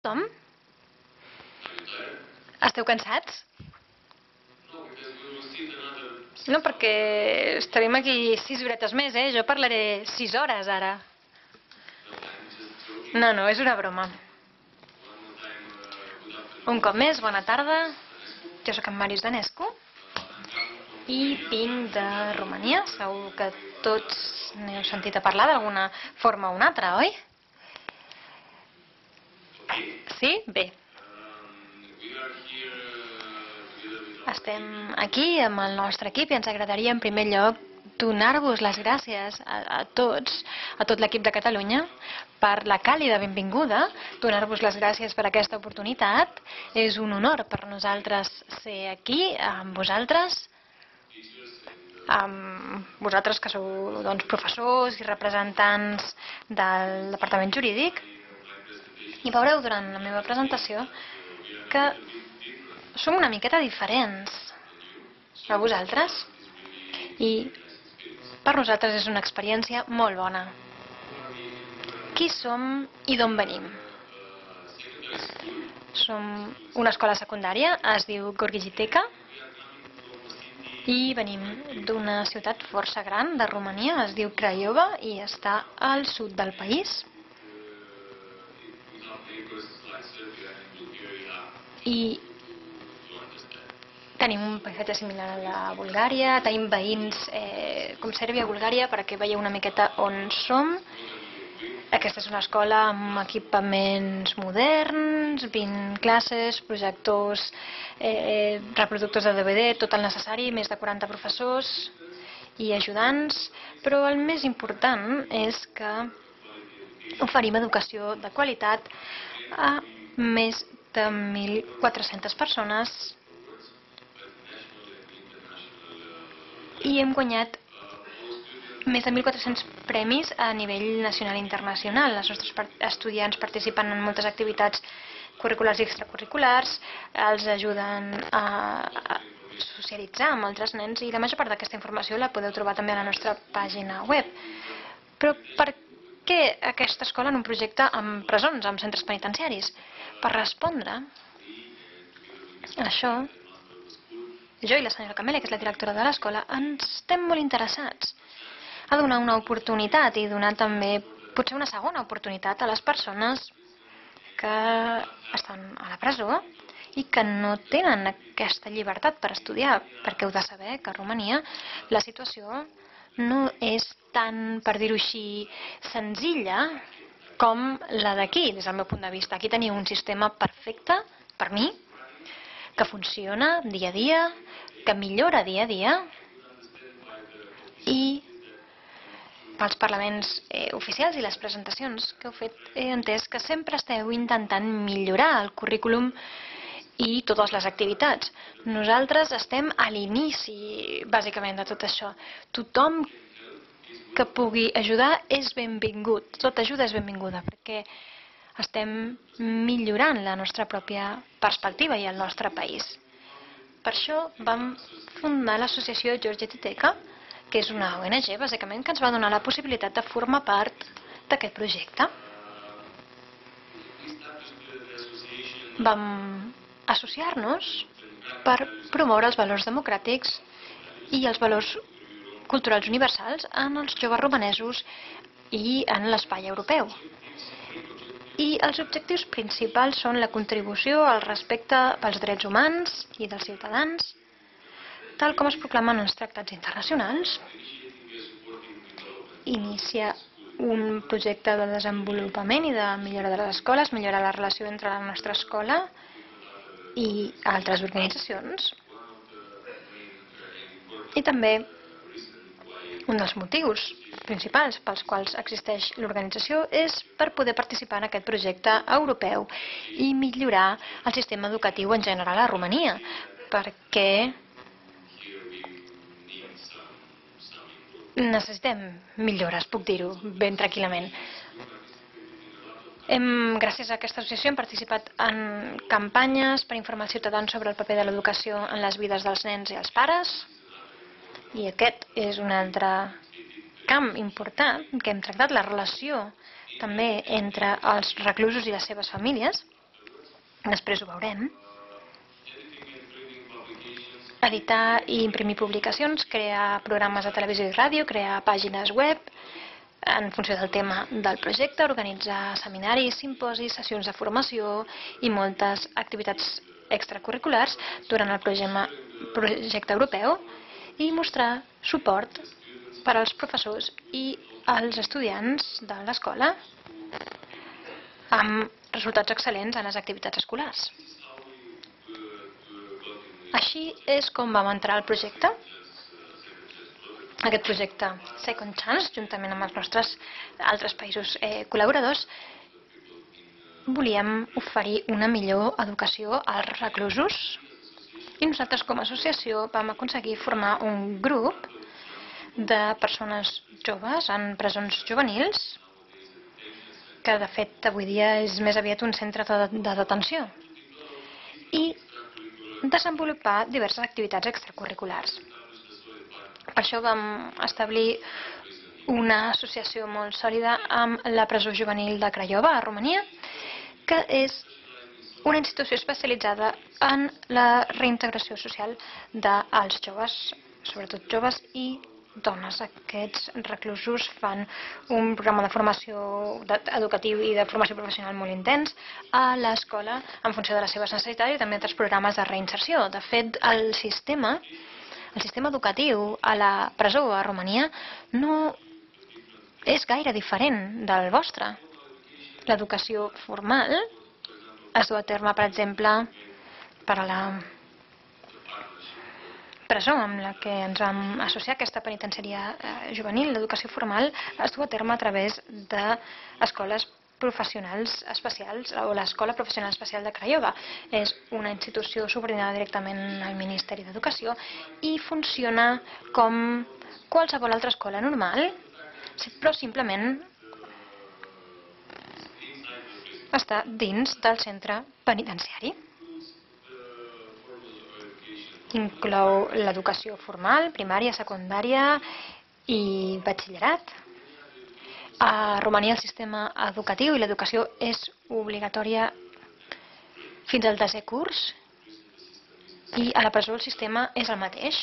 Tom? Esteu cansats? No, perquè estarem aquí 6 horetes més, Jo parlaré 6 hores, ara. No, és una broma. Un cop més, bona tarda. Jo sóc en Màrius Danescu i vinc de Romania. Segur que tots n'heu sentit a parlar d'alguna forma o una altra, oi? Sí? Bé. Estem aquí amb el nostre equip i ens agradaria en primer lloc donar-vos les gràcies a tots, a tot l'equip de Catalunya, per la càlida benvinguda, donar-vos les gràcies per aquesta oportunitat. És un honor per nosaltres ser aquí amb vosaltres, que sou professors i representants del Departament Jurídic. I veureu durant la meva presentació que som una miqueta diferents a vosaltres i per nosaltres és una experiència molt bona. Qui som i d'on venim? Som una escola secundària, es diu Gorgijiteka, i venim d'una ciutat força gran de Romania, es diu Craiova i està al sud del país. I tenim un paisatge similar a la Bulgària, tenim veïns com Sèrbia, Bulgària, perquè veieu una miqueta on som. Aquesta és una escola amb equipaments moderns, 20 classes, projectors, reproductors de DVD, tot el necessari, més de 40 professors i ajudants, però el més important és que oferim educació de qualitat a més de 1.400 persones i hem guanyat més de 1.400 premis a nivell nacional i internacional. Els nostres estudiants participen en moltes activitats curriculars i extracurriculars, els ajuden a socialitzar amb altres nens i la major part d'aquesta informació la podeu trobar també a la nostra pàgina web. Però per què aquesta escola en un projecte amb presons, amb centres penitenciaris? Per respondre a això, jo i la senyora Camela, que és la directora de l'escola, ens estem molt interessats a donar una oportunitat i donar també potser una segona oportunitat a les persones que estan a la presó i que no tenen aquesta llibertat per estudiar, perquè heu de saber que a Romania la situació no és tan, per dir-ho així, senzilla com la d'aquí, des del meu punt de vista. Aquí teniu un sistema perfecte, per mi, que funciona dia a dia, que millora dia a dia i pels parlaments oficials i les presentacions que heu fet he entès que sempre esteu intentant millorar el currículum i totes les activitats. Nosaltres estem a l'inici, bàsicament, de tot això. Tothom que pugui ajudar és benvingut. Tota ajuda és benvinguda, perquè estem millorant la nostra pròpia perspectiva i el nostre país. Per això vam fundar l'associació Gorgijiteka, que és una ONG, bàsicament, que ens va donar la possibilitat de formar part d'aquest projecte. Vam associar-nos per promoure els valors democràtics i els valors culturals universals en els joves romanesos i en l'espai europeu. I els objectius principals són la contribució al respecte pels drets humans i dels ciutadans, tal com es proclamen els tractats internacionals, iniciar un projecte de desenvolupament i de millora de les escoles, millorar la relació entre la nostra escola i altres organitzacions. I també un dels motius principals pels quals existeix l'organització és per poder participar en aquest projecte europeu i millorar el sistema educatiu en general a Romania, perquè necessitem millores, puc dir-ho ben tranquil·lament. Gràcies a aquesta associació hem participat en campanyes per informar els ciutadans sobre el paper de l'educació en les vides dels nens i els pares. I aquest és un altre camp important que hem tractat, la relació també entre els reclusos i les seves famílies. després ho veurem. Editar i imprimir publicacions, crear programes de televisió i ràdio, crear pàgines web en funció del tema del projecte, organitzar seminaris, simposis, sessions de formació i moltes activitats extracurriculars durant el projecte europeu i mostrar suport per als professors i als estudiants de l'escola amb resultats excel·lents en les activitats escolars. Així és com vam entrar al projecte. Aquest projecte Second Chance, juntament amb els nostres altres països col·laboradors, volíem oferir una millor educació als reclusos i nosaltres com a associació vam aconseguir formar un grup de persones joves en presons juvenils que de fet avui dia és més aviat un centre de detenció i desenvolupar diverses activitats extracurriculars. Per això vam establir una associació molt sòlida amb la presó juvenil de Craiova, a Romania, que és una institució especialitzada en la reintegració social dels joves, sobretot joves i dones. Aquests reclusos fan un programa de formació educatiu i de formació professional molt intens a l'escola en funció de les seves necessitats i també altres programes de reinserció. De fet, el sistema educatiu a la presó a Romania no és gaire diferent del vostre. L'educació formal es du a terme, per exemple, per a la presó amb la que ens vam associar, aquesta penitenciària juvenil, l'educació formal es du a terme a través d'escoles professionals especials o l'Escola Professional Especial de Craiova. És una institució subordinada directament al Ministeri d'Educació i funciona com qualsevol altra escola normal, però simplement està dins del centre penitenciari. Inclou l'educació formal, primària, secundària i batxillerat. A Romania el sistema educatiu i l'educació és obligatòria fins al 10è curs i a la presó el sistema és el mateix.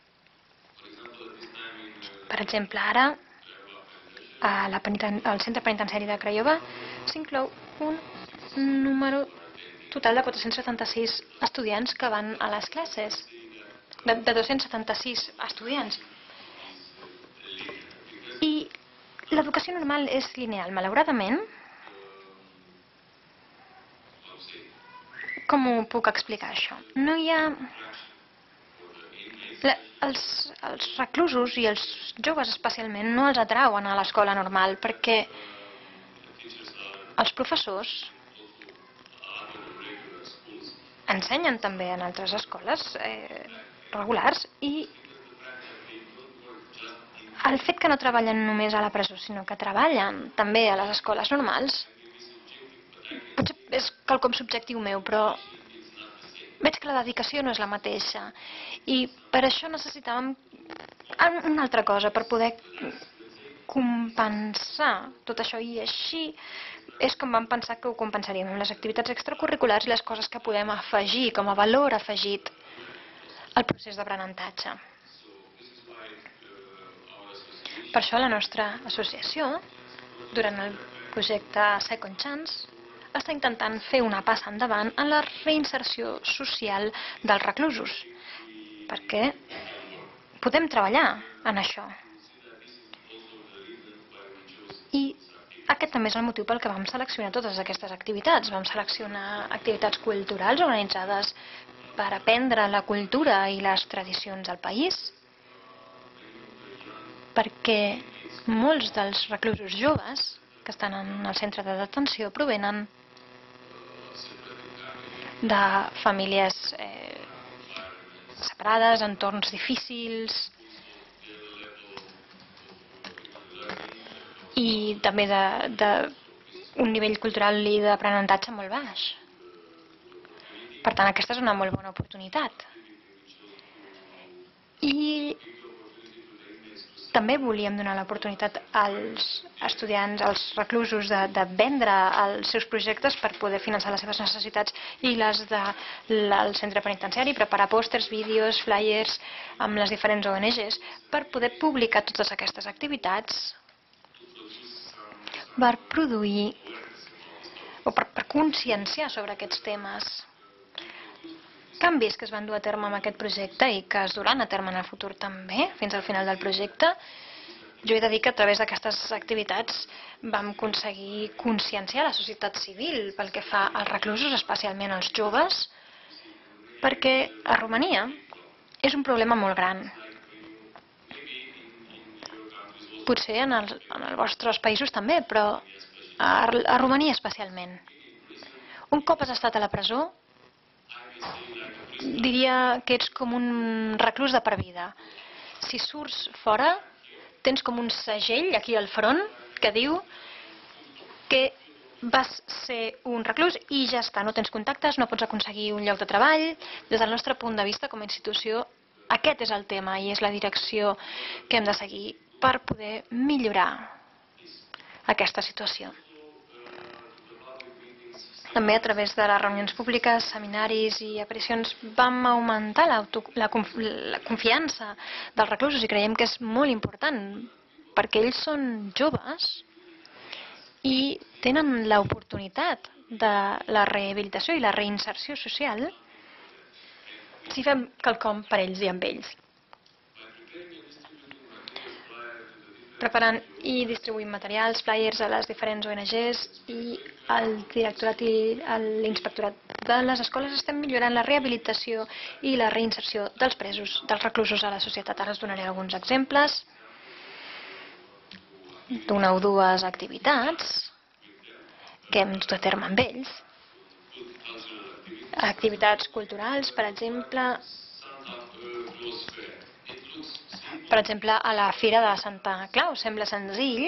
Per exemple, ara al centre penitenciari de Craiova s'inclou un número total de 476 estudiants que van a les classes, de 276 estudiants. I l'educació normal és lineal. Malauradament, com ho puc explicar això? No hi ha... Els reclusos i els joves especialment no els atrauen a l'escola normal perquè els professors ensenyen també en altres escoles regulars i el fet que no treballen només a la presó sinó que treballen també a les escoles normals potser és quelcom subjectiu meu, però veig que la dedicació no és la mateixa i per això necessitàvem una altra cosa per poder compensar tot això i així és com vam pensar que ho compensaríem amb les activitats extracurriculars i les coses que podem afegir com a valor afegit al procés d'aprenentatge. Per això la nostra associació, durant el projecte Second Chance, està intentant fer una passa endavant en la reinserció social dels reclusos, perquè podem treballar en això. I aquest també és el motiu pel que vam seleccionar totes aquestes activitats. Vam seleccionar activitats culturals organitzades per aprendre la cultura i les tradicions del país, perquè molts dels reclusos joves que estan en el centre de detenció provenen de famílies separades, entorns difícils i també d'un nivell cultural i d'aprenentatge molt baix. Per tant, aquesta és una molt bona oportunitat. I També volíem donar l'oportunitat als estudiants, als reclusos, de vendre els seus projectes per poder finançar les seves necessitats i les del centre penitenciari, preparar pòsters, vídeos, flyers amb les diferents ONGs per poder publicar totes aquestes activitats, per produir o per conscienciar sobre aquests temes. Canvis que es van dur a terme amb aquest projecte i que es duran a terme en el futur també, fins al final del projecte. Jo he de dir que a través d'aquestes activitats vam aconseguir conscienciar la societat civil pel que fa als reclusos, especialment als joves, perquè a Romania és un problema molt gran. Potser en els vostres països també, però a Romania especialment. Un cop has estat a la presó, diria que ets com un reclús de per vida. Si surts fora, tens com un segell aquí al front que diu que vas ser un reclús i ja està, no tens contactes, no pots aconseguir un lloc de treball. Des del nostre punt de vista com a institució, aquest és el tema i és la direcció que hem de seguir per poder millorar aquesta situació. També a través de les reunions públiques, seminaris i aparicions vam augmentar la confiança dels reclusos i creiem que és molt important perquè ells són joves i tenen l'oportunitat de la rehabilitació i la reinserció social si fem quelcom per ells i amb ells. Preparant i distribuint materials, flyers a les diferents ONGs i el directorat i l'inspectorat de les escoles estem millorant la rehabilitació i la reinserció dels presos, dels reclusos a la societat. Ara us donaré alguns exemples d'una o dues activitats que hem dut a terme amb ells. Activitats culturals, per exemple, a la Fira de Santa Clau. Sembla senzill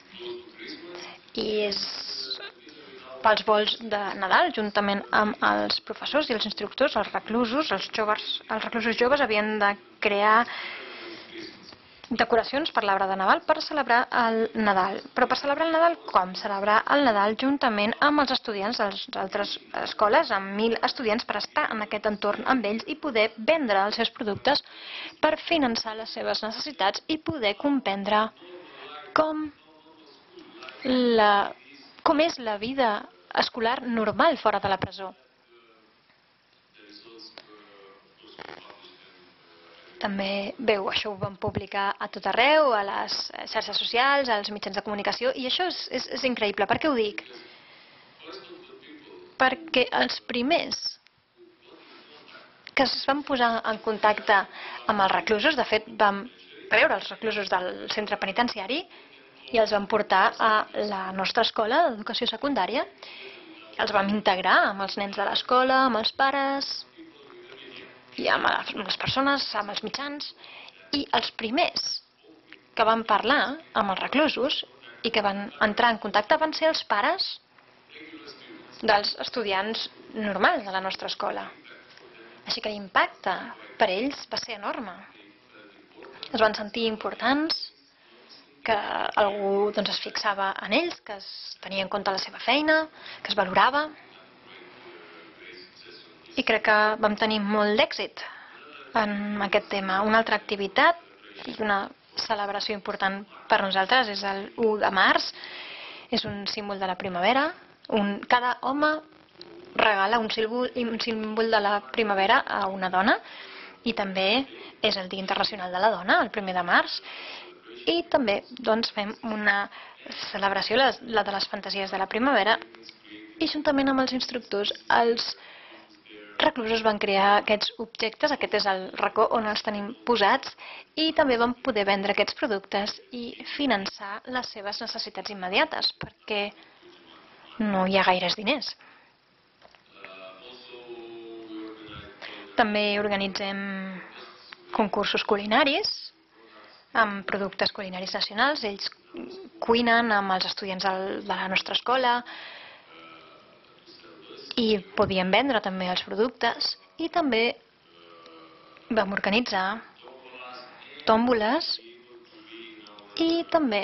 i és pels vols de Nadal, juntament amb els professors i els instructors, els reclusos, els reclusos joves havien de crear decoracions per l'arbre de Nadal per celebrar el Nadal. Però per celebrar el Nadal, com? Celebrar el Nadal juntament amb els estudiants de les altres escoles, amb 1.000 estudiants, per estar en aquest entorn amb ells i poder vendre els seus productes per finançar les seves necessitats i poder comprendre com és la vida escolar normal fora de la presó. També, això ho vam publicar a tot arreu, a les xarxes socials, als mitjans de comunicació, i això és increïble. Per què ho dic? Perquè els primers que es van posar en contacte amb els reclusos, de fet vam treure els reclusos del centre penitenciari i els vam portar a la nostra escola d'educació secundària, els vam integrar amb els nens de l'escola, amb els pares i amb les persones, amb els mitjans, i els primers que van parlar amb els reclusos i que van entrar en contacte van ser els pares dels estudiants normals de la nostra escola. Així que l'impacte per ells va ser enorme. Es van sentir importants, que algú es fixava en ells, que es tenia en compte la seva feina, que es valorava. I crec que vam tenir molt d'èxit en aquest tema. Una altra activitat i una celebració important per nosaltres és el 1 de març. És un símbol de la primavera. Cada home regala un símbol de la primavera a una dona i també és el Dia Internacional de la Dona, el 1 de març. I també fem una celebració, la de les fantasies de la primavera, i juntament amb els instructors els reclusos van crear aquests objectes, aquest és el racó on els tenim posats, i també van poder vendre aquests productes i finançar les seves necessitats immediates, perquè no hi ha gaires diners. També organitzem concursos culinaris amb productes culinaris nacionals. Ells cuinen amb els estudiants de la nostra escola i podien vendre també els productes, i també vam organitzar tòmboles I també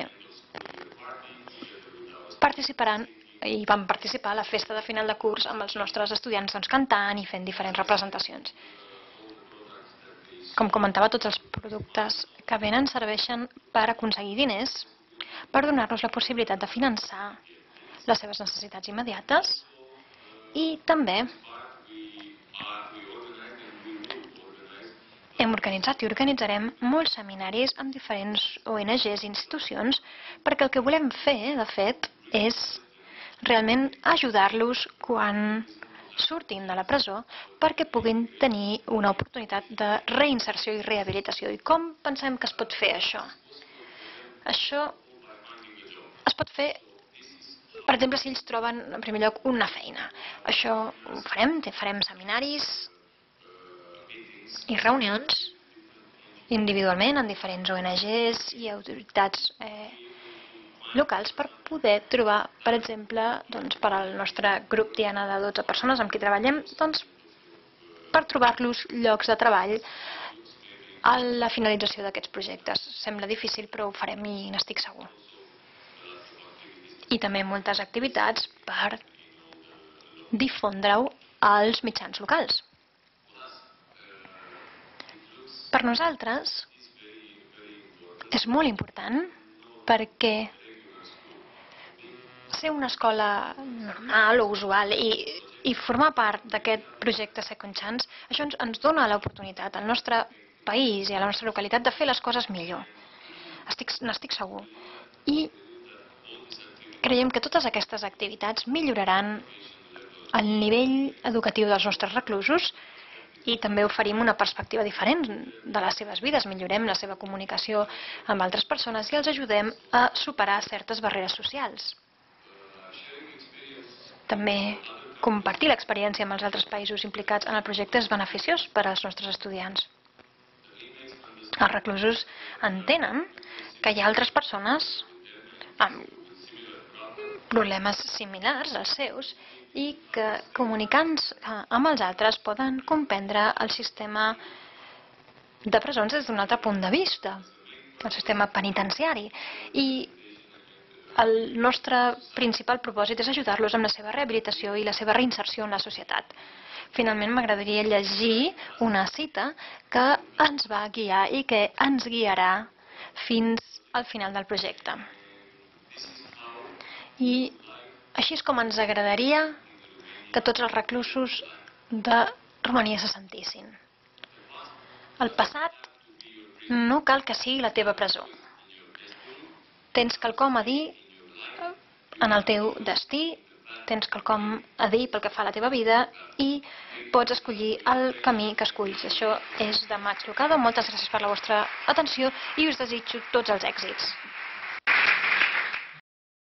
participaran i vam participar a la festa de final de curs amb els nostres estudiants cantant i fent diferents representacions. Com comentava, tots els productes que venen serveixen per aconseguir diners, per donar-nos la possibilitat de finançar les seves necessitats immediates i també hem organitzat i organitzarem molts seminaris amb diferents ONGs i institucions perquè el que volem fer, de fet, és realment ajudar-los quan surtin de la presó perquè puguin tenir una oportunitat de reinserció i rehabilitació. I com pensem que es pot fer això? Això es pot fer, per exemple, si ells troben, en primer lloc, una feina. Això ho farem seminaris i reunions individualment en diferents ONGs i autoritats locals per poder trobar, per exemple, per al nostre grup Diana de 12 persones amb qui treballem, per trobar-los llocs de treball a la finalització d'aquests projectes. Sembla difícil, però ho farem i n'estic segur. I també moltes activitats per difondre-ho als mitjans locals. Per nosaltres és molt important perquè ser una escola normal o usual i formar part d'aquest projecte Second Chance, això ens dona l'oportunitat al nostre país i a la nostra localitat de fer les coses millor. N'estic segur. I creiem que totes aquestes activitats milloraran el nivell educatiu dels nostres reclusos i també oferim una perspectiva diferent de les seves vides, millorem la seva comunicació amb altres persones i els ajudem a superar certes barreres socials. També compartir l'experiència amb els altres països implicats en el projecte és beneficiós per als nostres estudiants. Els reclusos entenen que hi ha altres persones amb problemes similars als seus i que comunicant-se amb els altres poden comprendre el sistema de presons des d'un altre punt de vista, el sistema penitenciari. I el nostre principal propòsit és ajudar-los amb la seva rehabilitació i la seva reinserció en la societat. Finalment, m'agradaria llegir una cita que ens va guiar i que ens guiarà fins al final del projecte. I així és com ens agradaria que tots els reclusos de Romania se sentissin. El passat no cal que sigui la teva presó. Tens quelcom a dir en el teu destí, tens quelcom a dir pel que fa a la teva vida i pots escollir el camí que esculls. Això és de Max Lucado. Moltes gràcies per la vostra atenció i us desitjo tots els èxits.